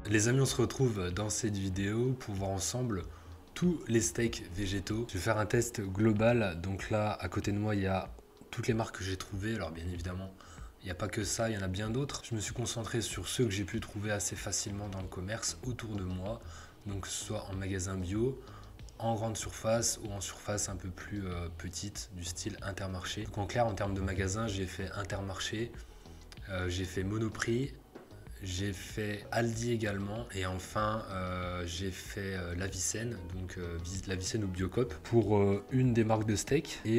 Les amis, on se retrouve dans cette vidéo pour voir ensemble tous les steaks végétaux. Je vais faire un test global. Donc là, à côté de moi, il y a toutes les marques que j'ai trouvées. Alors bien évidemment, il n'y a pas que ça, il y en a bien d'autres. Je me suis concentré sur ceux que j'ai pu trouver assez facilement dans le commerce autour de moi. Donc que ce soit en magasin bio, en grande surface ou en surface un peu plus petite, du style Intermarché. Donc en clair, en termes de magasin, j'ai fait Intermarché, j'ai fait Monoprix, j'ai fait Aldi également et enfin j'ai fait La Vicenne, donc La Vicenne ou Biocop pour une des marques de steak. Et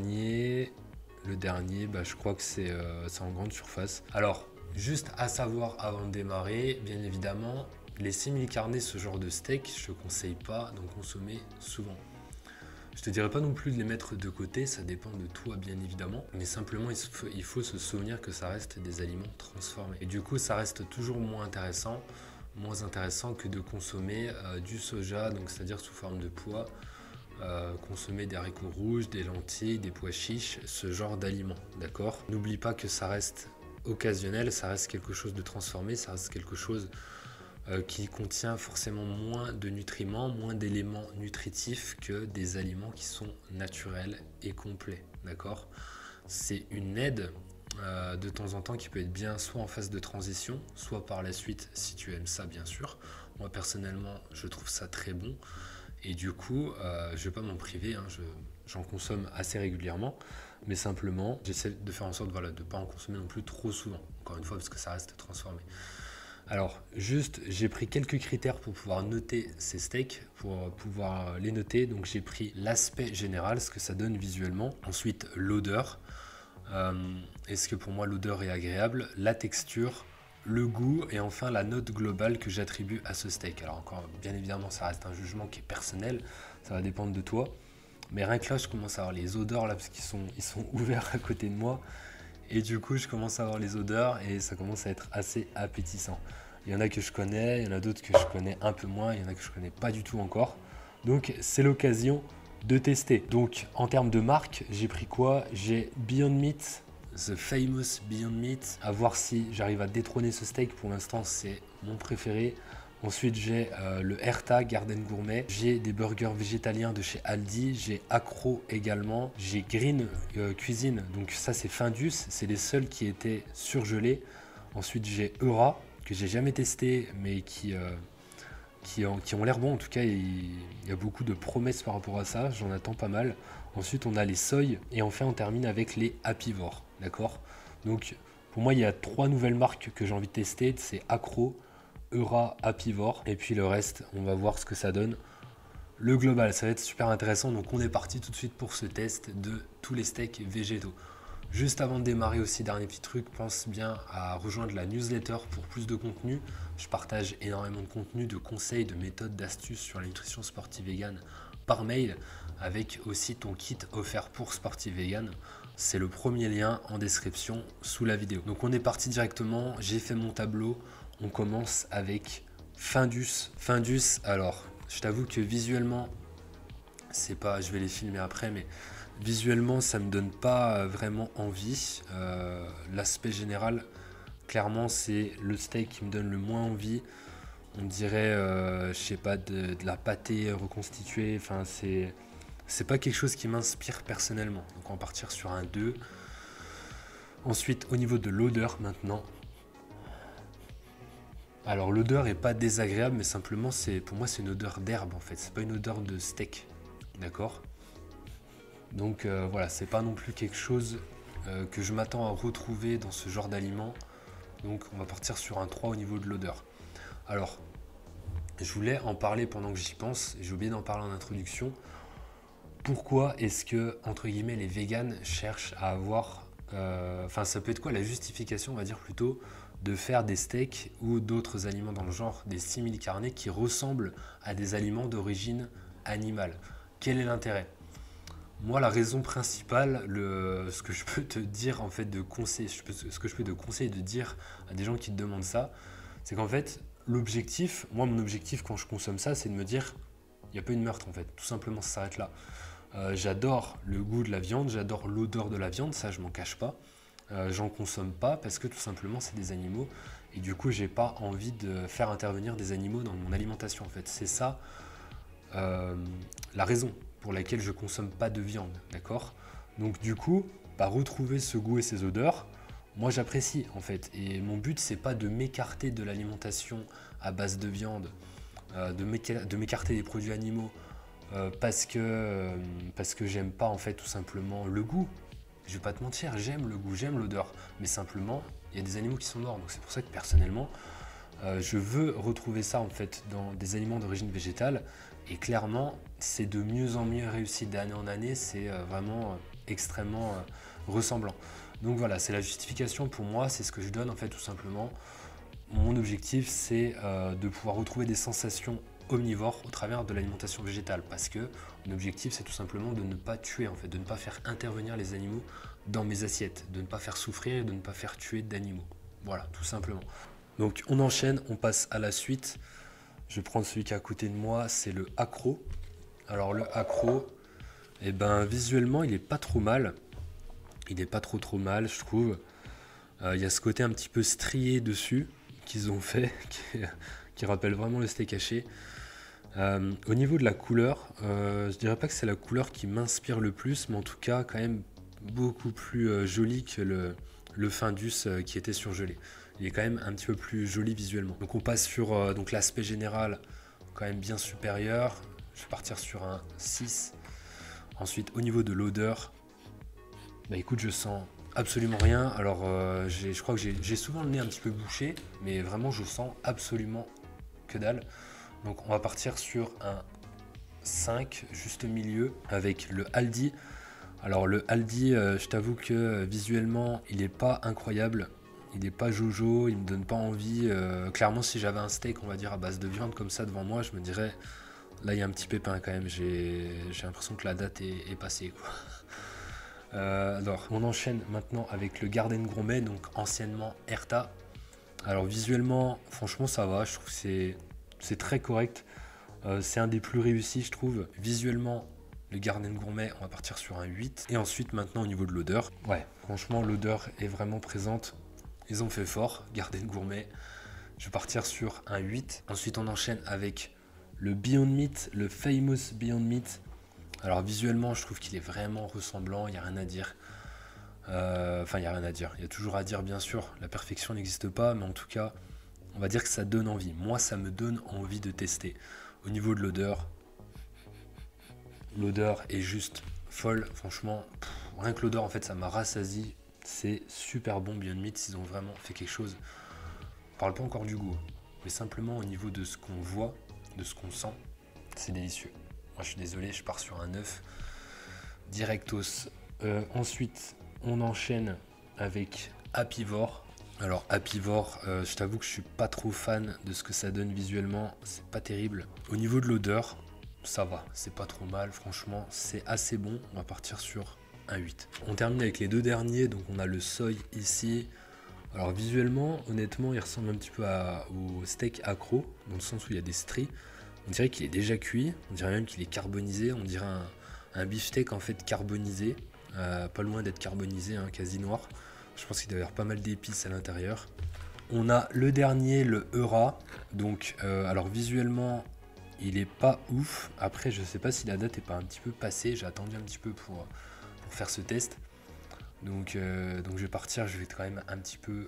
le dernier je crois que c'est en grande surface. Alors, juste à savoir avant de démarrer, bien évidemment, les simili-carnés, ce genre de steak, je ne conseille pas d'en consommer souvent. Je te dirais pas non plus de les mettre de côté, ça dépend de toi bien évidemment, mais simplement il faut se souvenir que ça reste des aliments transformés. Et du coup, ça reste toujours moins intéressant que de consommer du soja, donc c'est-à-dire sous forme de pois, consommer des haricots rouges, des lentilles, des pois chiches, ce genre d'aliments, d'accord? N'oublie pas que ça reste occasionnel, ça reste quelque chose de transformé, ça reste quelque chose qui contient forcément moins de nutriments, moins d'éléments nutritifs que des aliments qui sont naturels et complets, d'accord? C'est une aide de temps en temps qui peut être bien soit en phase de transition, soit par la suite si tu aimes ça bien sûr. Moi personnellement je trouve ça très bon et du coup je ne vais pas m'en priver, hein, j'en consomme assez régulièrement, mais simplement j'essaie de faire en sorte de ne pas en consommer non plus trop souvent, encore une fois parce que ça reste transformé. Alors, juste, j'ai pris quelques critères pour pouvoir noter ces steaks, pour pouvoir les noter. Donc, j'ai pris l'aspect général, ce que ça donne visuellement. Ensuite, l'odeur. Est-ce que pour moi l'odeur est agréable? La texture, le goût et enfin la note globale que j'attribue à ce steak. Alors, encore, bien évidemment, ça reste un jugement qui est personnel. Ça va dépendre de toi. Mais rien que là, je commence à avoir les odeurs là parce qu'ils sont ouverts à côté de moi. Et du coup, je commence à avoir les odeurs et ça commence à être assez appétissant. Il y en a que je connais, il y en a d'autres que je connais un peu moins, il y en a que je connais pas du tout encore. Donc, c'est l'occasion de tester. Donc, en termes de marque, j'ai pris quoi? J'ai Beyond Meat, The Famous Beyond Meat. À voir si j'arrive à détrôner ce steak. Pour l'instant, c'est mon préféré. Ensuite, j'ai le Herta Garden Gourmet. J'ai des burgers végétaliens de chez Aldi. J'ai Accro également. J'ai Green Cuisine. Donc ça, c'est Findus. C'est les seuls qui étaient surgelés. Ensuite, j'ai Eura, que j'ai jamais testé, mais qui ont l'air bons. En tout cas, il y a beaucoup de promesses par rapport à ça. J'en attends pas mal. Ensuite, on a les Soy. Et enfin, on termine avec les Apivores. D'accord? Donc, pour moi, il y a 3 nouvelles marques que j'ai envie de tester. C'est Accro, Eura, Apivore, et puis le reste, on va voir ce que ça donne. Le global, ça va être super intéressant, donc on est parti tout de suite pour ce test de tous les steaks végétaux. Juste avant de démarrer aussi, dernier petit truc, pense bien à rejoindre la newsletter pour plus de contenu. Je partage énormément de contenu, de conseils, de méthodes, d'astuces sur la nutrition sportive vegan par mail, avec aussi ton kit offert pour sportive vegan. C'est le premier lien en description sous la vidéo. Donc on est parti directement, j'ai fait mon tableau. On commence avec Findus. Findus, alors, je t'avoue que visuellement, c'est pas, je vais les filmer après, mais visuellement, ça me donne pas vraiment envie. L'aspect général, clairement, c'est le steak qui me donne le moins envie. On dirait, je sais pas, de la pâtée reconstituée. Enfin, c'est pas quelque chose qui m'inspire personnellement. Donc, on va partir sur un 2. Ensuite, au niveau de l'odeur maintenant. Alors l'odeur est pas désagréable, mais simplement pour moi c'est une odeur d'herbe en fait, c'est pas une odeur de steak, d'accord? Donc voilà, c'est pas non plus quelque chose que je m'attends à retrouver dans ce genre d'aliment. Donc on va partir sur un 3 au niveau de l'odeur. Alors, je voulais en parler pendant que j'y pense, j'ai oublié d'en parler en introduction. Pourquoi est-ce que, entre guillemets, les véganes cherchent à avoir... Enfin, ça peut être quoi la justification, on va dire plutôt, de faire des steaks ou d'autres aliments dans le genre, des simili-carnés qui ressemblent à des aliments d'origine animale? Quel est l'intérêt? Moi, la raison principale, ce que je peux te dire en fait de conseil, ce que je peux te conseiller de dire à des gens qui te demandent ça, c'est qu'en fait, l'objectif, moi mon objectif quand je consomme ça, c'est de me dire, il n'y a pas eu de meurtre en fait, tout simplement ça s'arrête là. J'adore le goût de la viande, j'adore l'odeur de la viande, ça je m'en cache pas. J'en consomme pas parce que tout simplement c'est des animaux Et du coup, j'ai pas envie de faire intervenir des animaux dans mon alimentation en fait. C'est ça la raison pour laquelle je consomme pas de viande, d'accord? Donc du coup, retrouver ce goût et ces odeurs, moi j'apprécie en fait. Et mon but c'est pas de m'écarter de l'alimentation à base de viande, de m'écarter des produits animaux parce que j'aime pas en fait tout simplement le goût. Je vais pas te mentir, j'aime le goût, j'aime l'odeur, mais simplement il y a des animaux qui sont morts. Donc c'est pour ça que personnellement je veux retrouver ça en fait dans des aliments d'origine végétale. Et clairement, c'est de mieux en mieux réussi d'année en année, c'est vraiment extrêmement ressemblant. Donc voilà, c'est la justification pour moi, c'est ce que je donne en fait tout simplement. Mon objectif, c'est de pouvoir retrouver des sensations omnivores au travers de l'alimentation végétale, parce que mon objectif, c'est tout simplement de ne pas tuer en fait, de ne pas faire intervenir les animaux dans mes assiettes, de ne pas faire souffrir et de ne pas faire tuer d'animaux. Voilà, tout simplement. Donc on enchaîne, on passe à la suite. Je prends celui qui est à côté de moi, c'est le accro. Alors le accro, eh ben, visuellement, il est pas trop mal. Il est pas trop mal, je trouve. Il y a ce côté un petit peu strié dessus qu'ils ont fait, qui rappelle vraiment le steak haché. Au niveau de la couleur, je dirais pas que c'est la couleur qui m'inspire le plus, mais en tout cas quand même beaucoup plus joli que le Findus qui était surgelé. Il est quand même un petit peu plus joli visuellement. Donc on passe sur donc l'aspect général quand même bien supérieur. Je vais partir sur un 6. Ensuite au niveau de l'odeur, bah écoute, je sens absolument rien. Alors je crois que j'ai souvent le nez un petit peu bouché, mais vraiment je sens absolument que dalle. Donc on va partir sur un 5 juste au milieu avec le Aldi. Alors le Aldi, je t'avoue que visuellement il n'est pas incroyable. Il n'est pas jojo, il me donne pas envie. Clairement, si j'avais un steak, on va dire, à base de viande comme ça devant moi, je me dirais, là, il y a un petit pépin quand même. J'ai l'impression que la date est passée, quoi. Alors, on enchaîne maintenant avec le Garden Gourmet, donc anciennement Erta. Alors, visuellement, franchement, ça va. Je trouve que c'est très correct. C'est un des plus réussis, je trouve. Visuellement, le Garden Gourmet, on va partir sur un 8. Et ensuite, maintenant, au niveau de l'odeur. Ouais, franchement, l'odeur est vraiment présente. Ils ont fait fort, Garden Gourmet. Je vais partir sur un 8. Ensuite, on enchaîne avec le Beyond Meat, le Famous Beyond Meat. Alors, visuellement, je trouve qu'il est vraiment ressemblant. Il n'y a rien à dire. Enfin, il n'y a rien à dire. Il y a toujours à dire, bien sûr. La perfection n'existe pas, mais en tout cas, on va dire que ça donne envie. Moi, ça me donne envie de tester. Au niveau de l'odeur est juste folle. Franchement, rien que l'odeur, en fait, ça m'a rassasié. C'est super bon Beyond Meat, ils ont vraiment fait quelque chose. On parle pas encore du goût, mais simplement au niveau de ce qu'on voit, de ce qu'on sent, c'est délicieux. Moi je suis désolé, je pars sur un 9 directos. Ensuite, on enchaîne avec Apivore. Alors Apivore, je t'avoue que je suis pas trop fan de ce que ça donne visuellement, c'est pas terrible. Au niveau de l'odeur, ça va, c'est pas trop mal, franchement, c'est assez bon. On va partir sur un 8. On termine avec les deux derniers, donc on a le soy ici. Alors visuellement, honnêtement, il ressemble un petit peu au steak accro, dans le sens où il y a des stries. On dirait qu'il est déjà cuit, on dirait même qu'il est carbonisé, on dirait un beefsteak en fait carbonisé, pas loin d'être carbonisé, hein, quasi noir. Je pense qu'il doit y avoir pas mal d'épices à l'intérieur. On a le dernier, le Eura. Donc, alors visuellement, il est pas ouf. Après, je sais pas si la date est pas un petit peu passée. J'ai attendu un petit peu pour faire ce test. Donc je vais partir, je vais être quand même un petit peu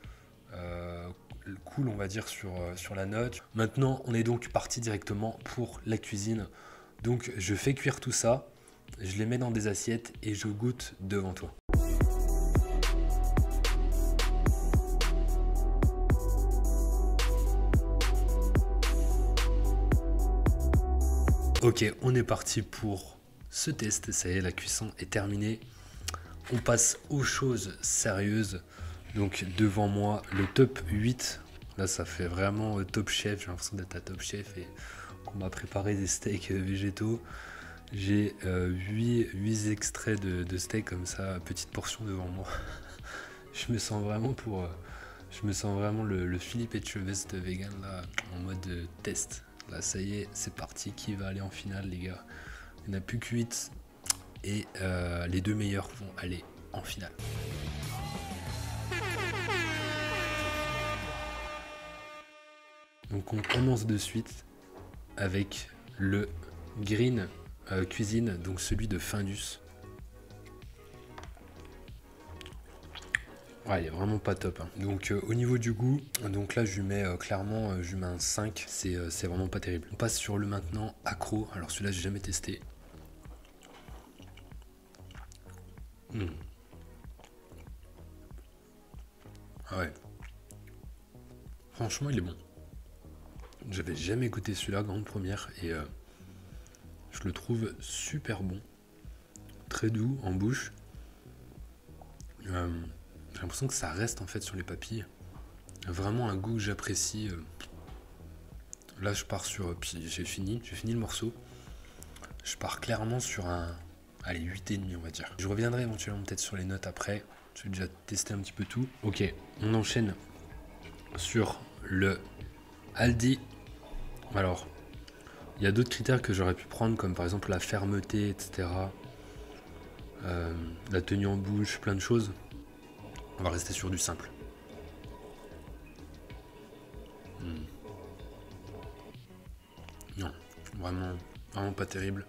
cool, on va dire, sur la note. Maintenant, on est donc parti directement pour la cuisine. Donc je fais cuire tout ça, je les mets dans des assiettes et je goûte devant toi. Ok, on est parti pour ce test, ça y est, la cuisson est terminée. On passe aux choses sérieuses. Donc devant moi, le top 8. Là, ça fait vraiment Top Chef. J'ai l'impression d'être à Top Chef et qu'on m'a préparé des steaks végétaux. J'ai 8 extraits de steak comme ça, petite portion devant moi. Je me sens vraiment le Philippe Etchebest vegan là, en mode test. Là, ça y est, c'est parti. Qui va aller en finale, les gars? Il n'y en a plus que 8. Et les deux meilleurs vont aller en finale. Donc on commence de suite avec le Green Cuisine, donc celui de Findus. Ouais, il est vraiment pas top. Hein. Donc au niveau du goût, donc là je lui mets clairement je lui mets un 5, c'est vraiment pas terrible. On passe sur le maintenant Accro, alors celui-là j'ai jamais testé. Ah ouais. Franchement il est bon. J'avais jamais goûté celui-là, grande première, et je le trouve super bon. Très doux en bouche. J'ai l'impression que ça reste en fait sur les papilles. Vraiment un goût que j'apprécie. Là je pars sur... Puis j'ai fini le morceau. Je pars clairement sur un... Allez, 8,5 on va dire. Je reviendrai éventuellement peut-être sur les notes après. J'ai déjà testé un petit peu tout. Ok, on enchaîne sur le Aldi. Alors, il y a d'autres critères que j'aurais pu prendre, comme par exemple la fermeté, etc. La tenue en bouche, plein de choses. On va rester sur du simple. Non, vraiment pas terrible.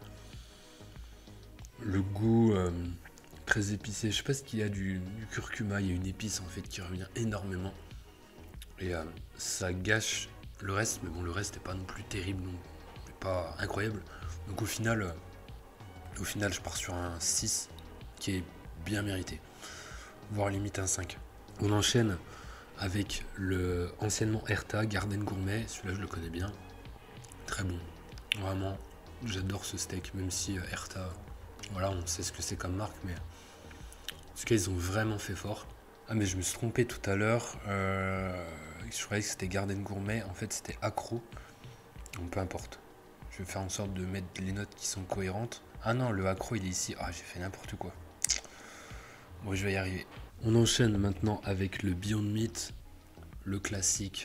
Le goût très épicé. Je sais pas ce qu'il y a du curcuma. Il y a une épice en fait qui revient énormément. Et ça gâche le reste. Mais bon, le reste n'est pas non plus terrible. Non. C'est pas incroyable. Donc au final, je pars sur un 6 qui est bien mérité. Voire limite un 5. On enchaîne avec le anciennement Erta Garden Gourmet. Celui-là, je le connais bien. Très bon. Vraiment, j'adore ce steak. Même si Erta, voilà, on sait ce que c'est comme marque. Mais en tout cas, ils ont vraiment fait fort. Ah, mais je me suis trompé tout à l'heure. Je croyais que c'était Garden Gourmet. En fait, c'était Accro. Donc, peu importe. Je vais faire en sorte de mettre les notes qui sont cohérentes. Ah non, le Accro, il est ici. Ah, j'ai fait n'importe quoi. Bon, je vais y arriver. On enchaîne maintenant avec le Beyond Meat, le classique.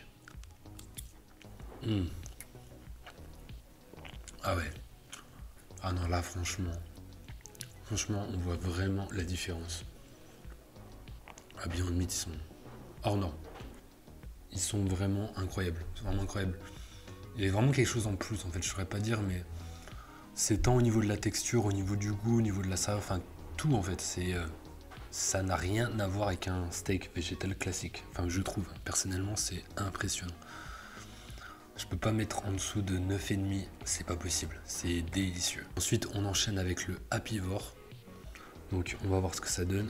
Ah ouais. Ah non, là, franchement, on voit vraiment la différence. Ah, Beyond Meat, ils sont hors normes. Ils sont vraiment incroyables. C'est vraiment incroyable. Il y a vraiment quelque chose en plus, en fait, je saurais pas dire, mais c'est tant au niveau de la texture, au niveau du goût, au niveau de la saveur, enfin, tout, en fait, c'est... ça n'a rien à voir avec un steak végétal classique. Enfin, je trouve. Personnellement, c'est impressionnant. Je peux pas mettre en dessous de 9,5. C'est pas possible. C'est délicieux. Ensuite, on enchaîne avec le Apivore. Donc, on va voir ce que ça donne.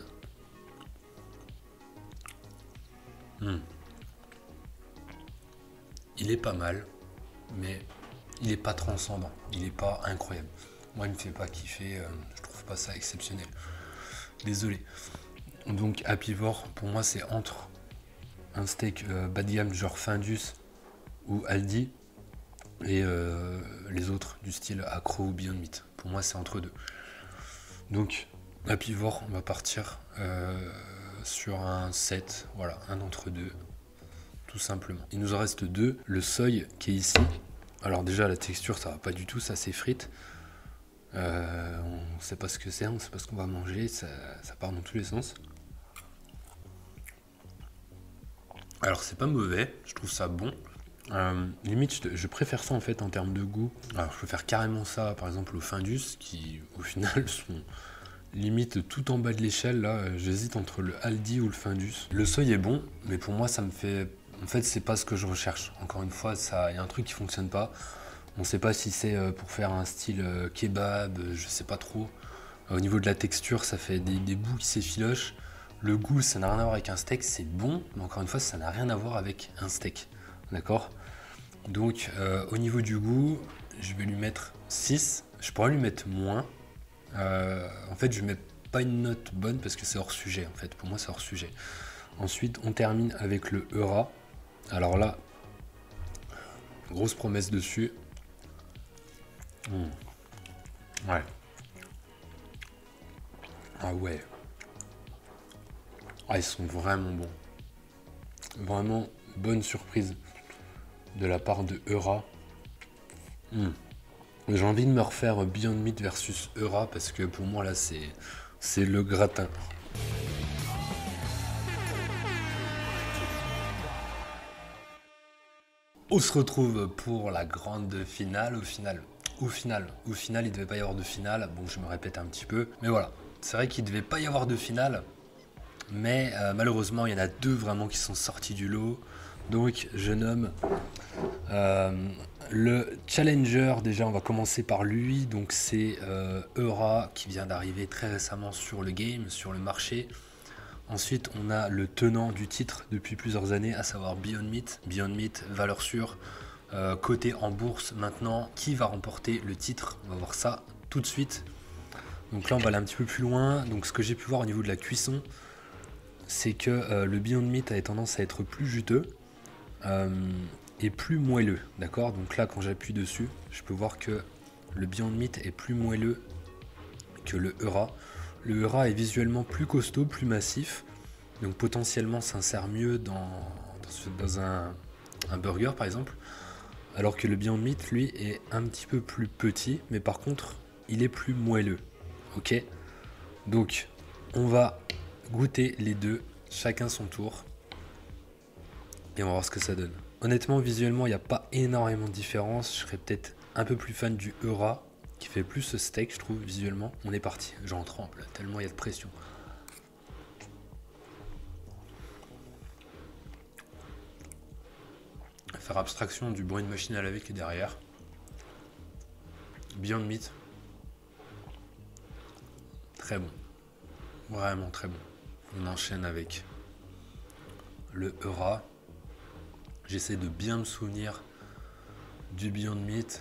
Il est pas mal, mais il est pas transcendant. Il est pas incroyable. Moi, il me fait pas kiffer. Je trouve pas ça exceptionnel. Désolé. Donc Apivore, pour moi, c'est entre un steak bas de gamme genre Findus ou Aldi et les autres du style Accro ou Beyond Meat. Pour moi, c'est entre deux. Donc Apivore, on va partir sur un 7, voilà, un entre deux, tout simplement. Il nous en reste deux. Le seuil qui est ici. Alors déjà, la texture, ça va pas du tout, ça s'effrite. On sait pas ce que c'est, on sait pas ce qu'on va manger, ça part dans tous les sens. Alors c'est pas mauvais, je trouve ça bon. Limite, je préfère ça en fait en termes de goût. Alors je préfère carrément ça par exemple au Findus qui au final sont limite tout en bas de l'échelle. Là j'hésite entre le Aldi ou le Findus. Le seuil est bon, mais pour moi ça me fait... En fait c'est pas ce que je recherche. Encore une fois, il y a un truc qui fonctionne pas. On sait pas si c'est pour faire un style kebab, je sais pas trop. Au niveau de la texture, ça fait des bouts qui s'effilochent. Le goût, ça n'a rien à voir avec un steak, c'est bon, mais encore une fois, ça n'a rien à voir avec un steak. D'accord? Donc, au niveau du goût, je vais lui mettre 6. Je pourrais lui mettre moins. En fait, je ne mets pas une note bonne parce que c'est hors sujet. En fait, pour moi, c'est hors sujet. Ensuite, on termine avec le Eura. Alors là, grosse promesse dessus. Ouais. Ah ouais. Ah, ils sont vraiment bons. Vraiment bonne surprise de la part de Eura. J'ai envie de me refaire Beyond Meat versus Eura parce que pour moi là c'est le gratin. On se retrouve pour la grande finale. Au final, il devait pas y avoir de finale. Bon, je me répète un petit peu, mais voilà. C'est vrai qu'il devait pas y avoir de finale, mais malheureusement, il y en a deux vraiment qui sont sortis du lot. Donc, je nomme le challenger. Déjà, on va commencer par lui. Donc, c'est Eura qui vient d'arriver très récemment sur le game, sur le marché. Ensuite, on a le tenant du titre depuis plusieurs années, à savoir Beyond Meat. Beyond Meat, valeur sûre, coté en bourse maintenant. Qui va remporter le titre? On va voir ça tout de suite. Donc là, on va aller un petit peu plus loin. Donc ce que j'ai pu voir au niveau de la cuisson, c'est que le Beyond Meat a tendance à être plus juteux et plus moelleux. D'accord? Donc là, quand j'appuie dessus, je peux voir que le Beyond Meat est plus moelleux que le Eura. Le Eura est visuellement plus costaud, plus massif, donc potentiellement s'insère mieux dans un burger par exemple, alors que le Beyond Meat lui est un petit peu plus petit, mais par contre il est plus moelleux. Ok, donc on va goûter les deux, chacun son tour, et on va voir ce que ça donne. Honnêtement, visuellement il n'y a pas énormément de différence, je serais peut-être un peu plus fan du Eura, qui fait plus ce steak, je trouve, visuellement. On est parti, j'en tremble, tellement il y a de pression. Faire abstraction du bruit de machine à laver qui est derrière. Beyond Meat. Très bon. Vraiment très bon. On enchaîne avec le Eura. J'essaie de bien me souvenir du Beyond Meat.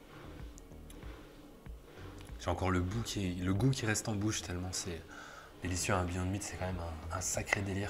J'ai encore le goût qui reste en bouche tellement c'est délicieux. Un Beyond Meat, c'est quand même un sacré délire.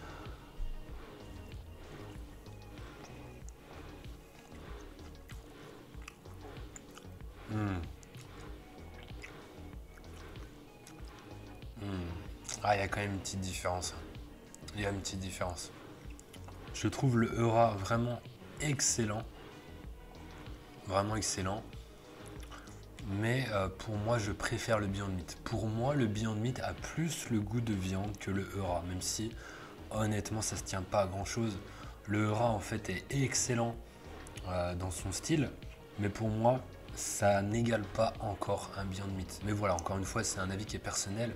Ah, il y a quand même une petite différence. Il y a une petite différence. Je trouve le Eura vraiment excellent. Vraiment excellent. Mais pour moi, je préfère le Beyond Meat. Pour moi, le Beyond Meat a plus le goût de viande que le Eura, même si honnêtement, ça se tient pas à grand chose. Le Eura en fait est excellent dans son style, mais pour moi, ça n'égale pas encore un Beyond Meat. Mais voilà, encore une fois, c'est un avis qui est personnel.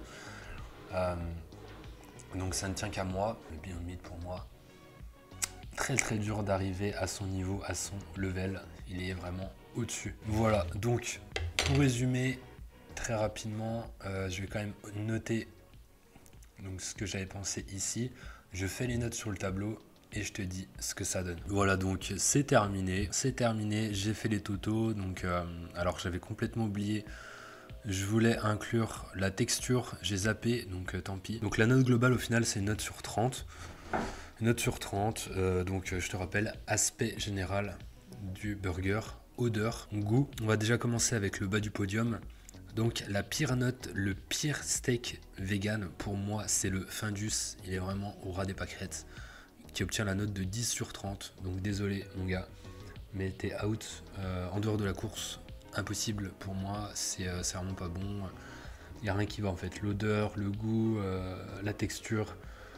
Donc ça ne tient qu'à moi. Le Beyond Meat pour moi, très très dur d'arriver à son niveau, à son level. Il est vraiment au-dessus. Voilà, donc pour résumer très rapidement, je vais quand même noter donc, ce que j'avais pensé ici. Je fais les notes sur le tableau et je te dis ce que ça donne. Voilà, donc c'est terminé. J'ai fait les totaux. Donc, alors j'avais complètement oublié. Je voulais inclure la texture, j'ai zappé, donc tant pis. Donc la note globale au final c'est une note sur 30. Note sur 30, donc je te rappelle, aspect général du burger, odeur, goût. On va déjà commencer avec le bas du podium. Donc la pire note, le pire steak vegan pour moi c'est le Findus. Il est vraiment au ras des pâquerettes, qui obtient la note de 10 sur 30. Donc désolé mon gars, mais t'es out en dehors de la course. Impossible pour moi, c'est vraiment pas bon. Il n'y a rien qui va en fait. L'odeur, le goût, la texture,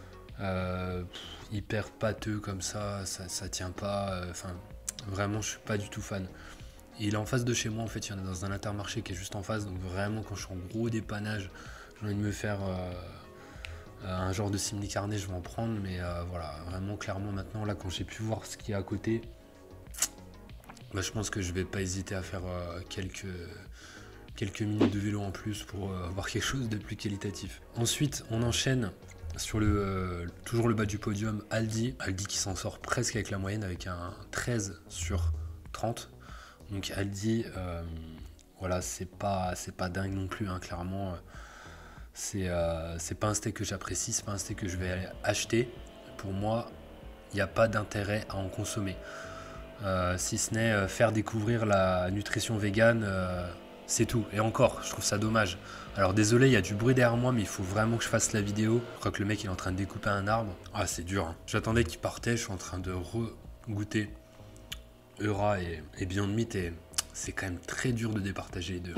hyper pâteux comme ça tient pas. Enfin, vraiment, je suis pas du tout fan. Et il est en face de chez moi, en fait, il y en a dans un Intermarché qui est juste en face. Donc vraiment, quand je suis en gros dépannage, j'ai envie de me faire un genre de simili carnet, je vais en prendre. Mais voilà, vraiment, clairement, maintenant, là, quand j'ai pu voir ce qu'il y a à côté, bah, je pense que je vais pas hésiter à faire quelques minutes de vélo en plus pour avoir quelque chose de plus qualitatif. Ensuite, on enchaîne sur toujours le bas du podium, Aldi. Aldi qui s'en sort presque avec la moyenne avec un 13 sur 30. Donc Aldi, voilà, c'est pas dingue non plus, hein, clairement. C'est pas un steak que j'apprécie, c'est pas un steak que je vais aller acheter. Pour moi, il n'y a pas d'intérêt à en consommer. Si ce n'est faire découvrir la nutrition végane, c'est tout. Et encore, je trouve ça dommage. Alors désolé, il y a du bruit derrière moi, mais il faut vraiment que je fasse la vidéo. Je crois que le mec il est en train de découper un arbre. Ah, c'est dur, hein. J'attendais qu'il partait, je suis en train de re-goûter Eura et Beyond Meat et c'est quand même très dur de départager les deux.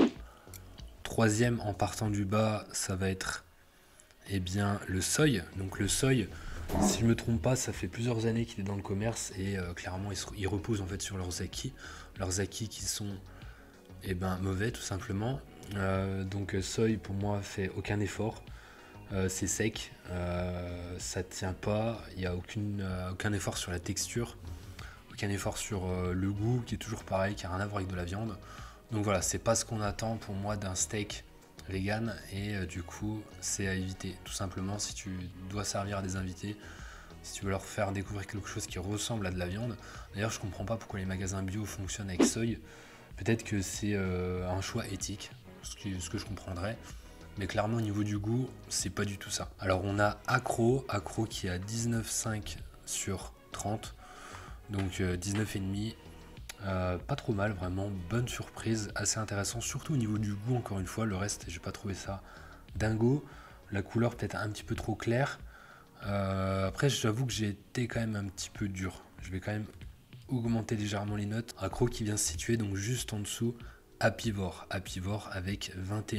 Troisième en partant du bas, ça va être eh bien, le soy. Donc le soy, Si je me trompe pas, ça fait plusieurs années qu'il est dans le commerce et clairement ils reposent en fait sur leurs acquis qui sont mauvais tout simplement. Donc Soy pour moi fait aucun effort. C'est sec, ça tient pas, il n'y a aucun effort sur la texture, aucun effort sur le goût qui est toujours pareil, qui n'a rien à voir avec de la viande. Donc voilà, c'est pas ce qu'on attend pour moi d'un steak vegan et du coup c'est à éviter tout simplement si tu dois servir à des invités, si tu veux leur faire découvrir quelque chose qui ressemble à de la viande. D'ailleurs je comprends pas pourquoi les magasins bio fonctionnent avec Soy, peut-être que c'est un choix éthique, ce que je comprendrais. Mais clairement au niveau du goût, c'est pas du tout ça. Alors on a Accro qui est à 19,5 sur 30, donc 19,5. Pas trop mal, vraiment bonne surprise, assez intéressant, surtout au niveau du goût encore une fois. Le reste, j'ai pas trouvé ça dingo. La couleur peut-être un petit peu trop claire. Après, j'avoue que j'ai été quand même un petit peu dur. Je vais quand même augmenter légèrement les notes. Accro qui vient se situer donc juste en dessous Apivore avec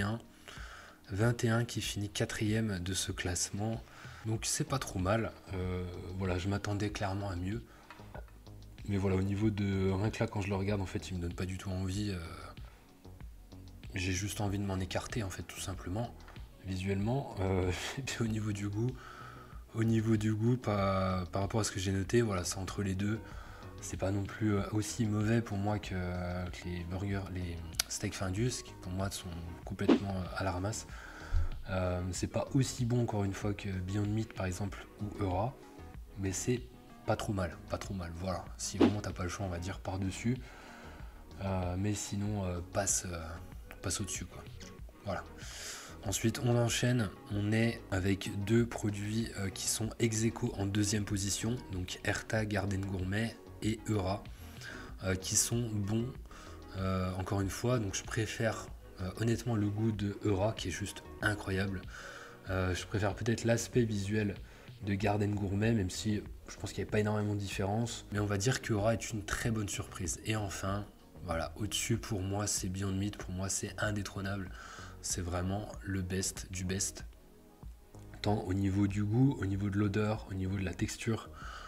21 qui finit 4ème de ce classement, donc c'est pas trop mal. Voilà, je m'attendais clairement à mieux, mais voilà, au niveau de rien que là quand je le regarde en fait il me donne pas du tout envie. J'ai juste envie de m'en écarter en fait tout simplement visuellement. Et puis au niveau du goût par rapport à ce que j'ai noté, voilà, c'est entre les deux. C'est pas non plus aussi mauvais pour moi que les burgers, les steaks Findus, qui pour moi sont complètement à la ramasse. C'est pas aussi bon encore une fois que Beyond Meat par exemple ou Eura, mais c'est pas trop mal, voilà. Si vraiment t'as pas le choix, on va dire par-dessus. Mais sinon passe au-dessus quoi. Voilà. Ensuite on enchaîne, on est avec deux produits qui sont ex-aequo en deuxième position, donc Erta Garden Gourmet et Eura, qui sont bons encore une fois. Donc je préfère honnêtement le goût de Eura qui est juste incroyable. Je préfère peut-être l'aspect visuel de Garden Gourmet, même si je pense qu'il n'y a pas énormément de différence, mais on va dire que Eura est une très bonne surprise. Et enfin voilà, au-dessus pour moi c'est Beyond Meat, pour moi c'est indétrônable, c'est vraiment le best du best, tant au niveau du goût, au niveau de l'odeur, au niveau de la texture,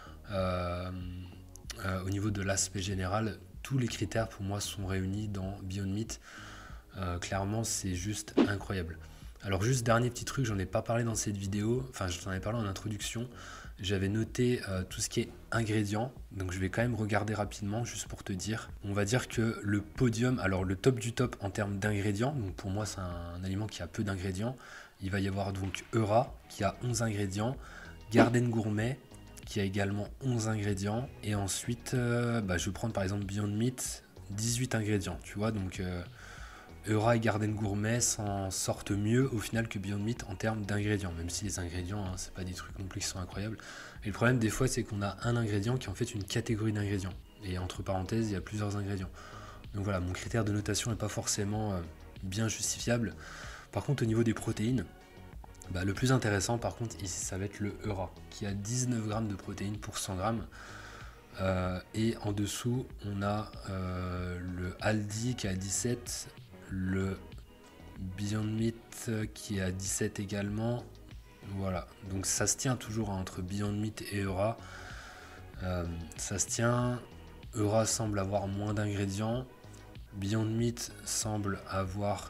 au niveau de l'aspect général. Tous les critères pour moi sont réunis dans Beyond Meat. Clairement c'est juste incroyable. Alors juste dernier petit truc, j'en ai pas parlé dans cette vidéo, enfin j'en ai parlé en introduction, j'avais noté tout ce qui est ingrédients, donc je vais quand même regarder rapidement juste pour te dire. On va dire que le podium, alors le top du top en termes d'ingrédients, donc pour moi c'est un aliment qui a peu d'ingrédients, il va y avoir donc Eura qui a 11 ingrédients, Garden Gourmet qui a également 11 ingrédients, et ensuite je vais prendre par exemple Beyond Meat, 18 ingrédients, tu vois, donc Eura et Garden Gourmet s'en sortent mieux au final que Beyond Meat en termes d'ingrédients, même si les ingrédients, hein, c'est pas des trucs non plus qui sont incroyables. Et le problème des fois c'est qu'on a un ingrédient qui est en fait une catégorie d'ingrédients, et entre parenthèses il y a plusieurs ingrédients. Donc voilà, mon critère de notation n'est pas forcément bien justifiable. Par contre au niveau des protéines, le plus intéressant par contre ici ça va être le Eura qui a 19 grammes de protéines pour 100 grammes. Et en dessous on a le Aldi qui a 17, le Beyond Meat qui est à 17 également. Voilà, donc ça se tient toujours entre Beyond Meat et Eura. Ça se tient. Eura semble avoir moins d'ingrédients. Beyond Meat semble avoir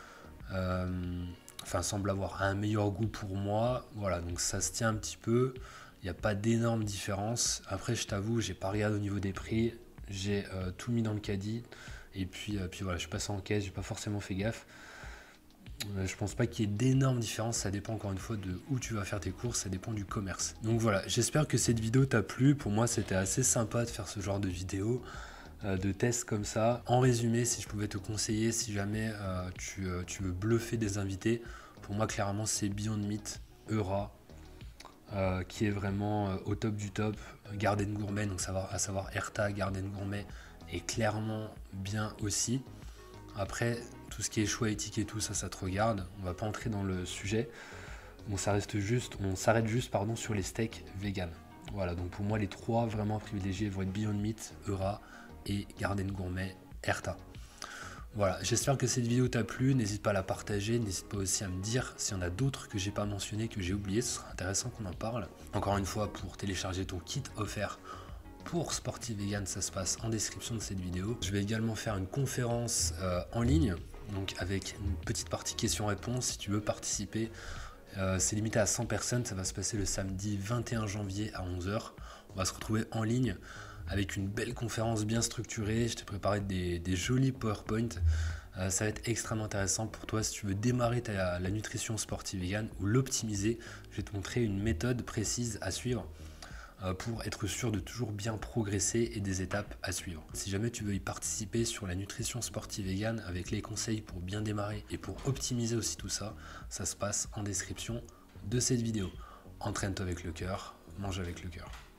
un meilleur goût pour moi. Voilà, donc ça se tient un petit peu. Il n'y a pas d'énorme différence. Après, je t'avoue, j'ai pas regardé au niveau des prix. J'ai tout mis dans le caddie. Et puis voilà, je suis passé en caisse, j'ai pas forcément fait gaffe. Je pense pas qu'il y ait d'énormes différences, ça dépend encore une fois de où tu vas faire tes courses, ça dépend du commerce. Donc voilà, j'espère que cette vidéo t'a plu. Pour moi, c'était assez sympa de faire ce genre de vidéo, de tests comme ça. En résumé, si je pouvais te conseiller, si jamais tu veux bluffer des invités, pour moi, clairement, c'est Beyond Meat, Eura, qui est vraiment au top du top. Garden Gourmet, donc à savoir Erta, Garden Gourmet, est clairement bien aussi. Après, tout ce qui est choix éthique et tout, ça te regarde. On va pas entrer dans le sujet. On s'arrête juste sur les steaks vegan. Voilà, donc pour moi, les trois vraiment privilégiés vont être Beyond Meat, Eura et Garden Gourmet, Erta. Voilà, j'espère que cette vidéo t'a plu, n'hésite pas à la partager, n'hésite pas aussi à me dire s'il y en a d'autres que j'ai pas mentionné, que j'ai oublié, ce sera intéressant qu'on en parle. Encore une fois, pour télécharger ton kit offert pour Sporty Vegan, ça se passe en description de cette vidéo. Je vais également faire une conférence en ligne, donc avec une petite partie questions-réponses si tu veux participer. C'est limité à 100 personnes, ça va se passer le samedi 21 janvier à 11 h. On va se retrouver en ligne avec une belle conférence bien structurée. Je t'ai préparé des jolis PowerPoint. Ça va être extrêmement intéressant pour toi si tu veux démarrer la nutrition sportive vegan ou l'optimiser. Je vais te montrer une méthode précise à suivre pour être sûr de toujours bien progresser et des étapes à suivre. Si jamais tu veux y participer sur la nutrition sportive vegan avec les conseils pour bien démarrer et pour optimiser aussi tout ça, ça se passe en description de cette vidéo. Entraîne-toi avec le cœur, mange avec le cœur.